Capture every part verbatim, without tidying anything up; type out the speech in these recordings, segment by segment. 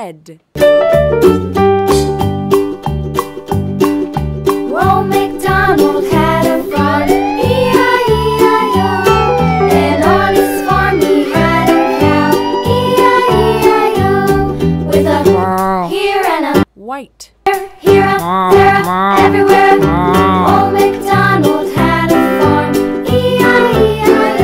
Red. Old MacDonald had a farm, E I E I O. And on his farm he had a cow, E I E I O. With a here and a White. there, here, a there, a everywhere. Old MacDonald had a farm, E I E I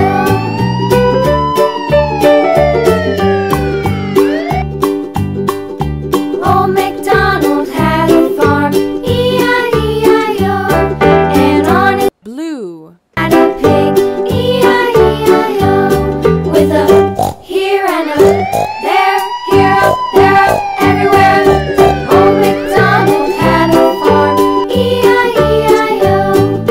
O. Old MacDonald had a farm, E I E I O. And on it Blue. had a pig, E I E I O. With a here and a there, here, a there, a everywhere. Old MacDonald had a farm, E I E I O.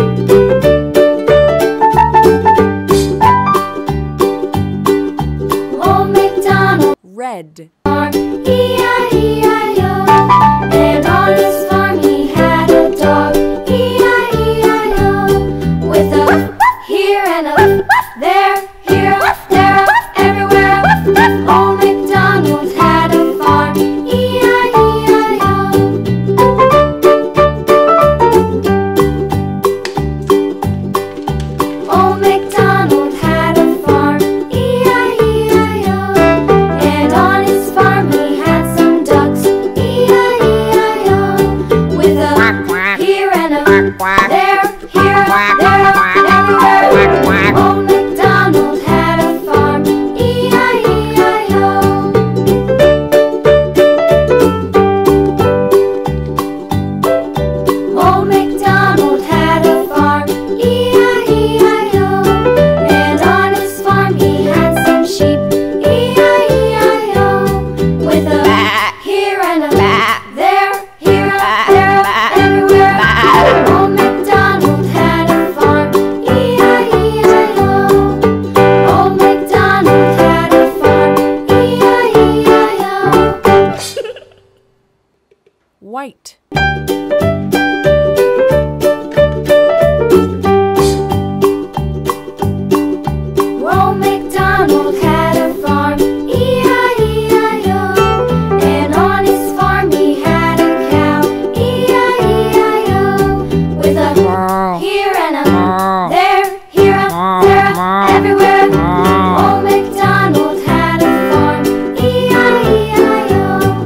Old MacDonald Red. farm, E I E I O. And on his farm he had a dog, E I E I O. With a here and a there, here, a there, a everywhere. Old MacDonald had a farm, E I E I O. Old MacDonald had a farm, E I E I O. And on his farm he had some ducks, E I E I O. With a here and a there, here, a there, a everywhere. Old MacDonald had a farm, E I E I O. Old MacDonald had a farm, E I E I O. And on his farm he had some sheep, E I E I O. With a here and a there, here, a there, a everywhere. Old MacDonald had a farm, E I E I O. Old MacDonald had a farm, E I E I O. White. Old MacDonald had a farm, E I E I O. And on his farm he had a cow, E I E I O. With a here and a there, here, a there, a everywhere. Old MacDonald had a farm, E I E I O.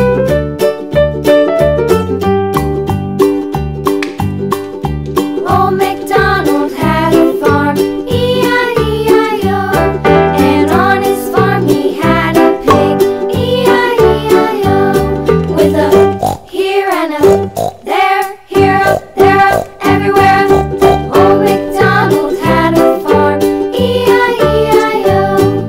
Old MacDonald had a farm, E I E I O. And on his farm he had a pig, E I E I O. With a here and a there, here, a there, a everywhere. Old MacDonald had a farm, E I E I O.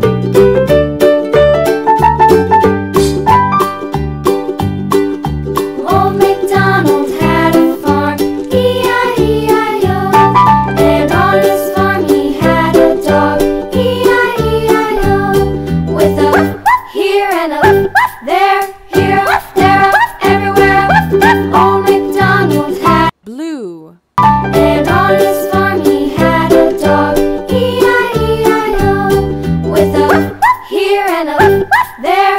Old MacDonald had a farm, E I E I O. And on his farm he had a dog, E I E I O. With a here and a there, here, a there, a everywhere. Old MacDonald had Blue. and on his farm he had a dog, E I E I O. With a here and a there,